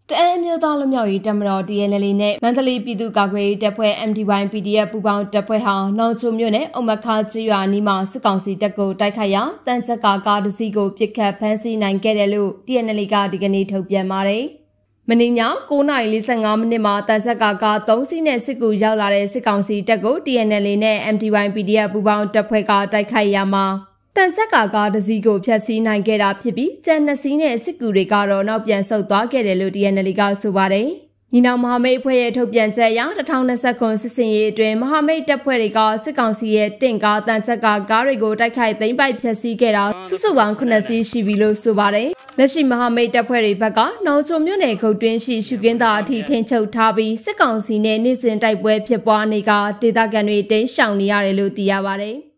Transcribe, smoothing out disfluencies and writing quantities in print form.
Tnla Tnla နဲ့ Mentally ပြည်သူ့ကာကွယ်ရေးတပ်ဖွဲ့ MDY PDF ပူးပေါင်းတပ်ဖွဲ့ဟာနောင်ချိုမြို့နယ်အုံမခါကျွော်နီမှာစစ်ကောင်စီတပ်ကိုတိုက်ခိုက်ရာတန်ချက်ကားတစ်စီးကိုပစ်ခတ်ဖမ်းဆီးနိုင်ခဲ့တယ်လို့ Tnla ကဒီကနေ့ထုတ်ပြန်ပါတယ်။မနေ့ည9:45မိနစ်မှာတန်ချက်ကား3စီးနဲ့စစ်ကူရောက်လာတဲ့စစ်ကောင်စီတပ်ကို Tnla နဲ့ MDY PDF ပူးပေါင်းတပ်ဖွဲ့ကတိုက်ခိုက်ရာမှာတန်ချက်ကားတစ်စီးကိုဖျက်ဆီးနိုင်ခဲ့တာဖြစ်ပြီးကျန်2စီးနဲ့စစ်ကူတွေကတော့နောက်ပြန်ဆုတ်သွားခဲ့တယ်လို့ Tnla ကဆိုပါတယ်။ညီနောင်မဟာမိတ်အဖွဲ့ရဲ့ထုတ်ပြန်ချက်အရ2020စစ်စင်ရေးအတွင်းမဟာမိတ်တပ်ဖွဲ့တွေကစစ်ကောင်စီရဲ့တင့်ကားတန်ချက်ကားတွေကိုတိုက်ခိုက်သိမ်းပိုက်ဖျက်ဆီးခဲ့တာစုစုပေါင်း9စီးရှိပြီလို့ဆိုပါတယ်။လက်ရှိမဟာမိတ်တပ်ဖွဲ့တွေဘက်ကနောင်ချိုမြို့နယ်ခုတ်တွင်းရှိရှုကင်းသားအထိထိန်းချုပ်ထားပြီးစစ်ကောင်စီနဲ့နေ့စဉ်တိုက်ပွဲဖြစ်ပွားနေကဒေသခံတွေတိမ်းရှောင်နေရတယ်လို့သိရပါတယ်။